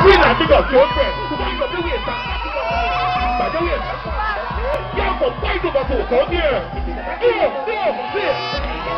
越南这个绝对，这个就越长，反正越长，要我带着吧，左边，6、6、4。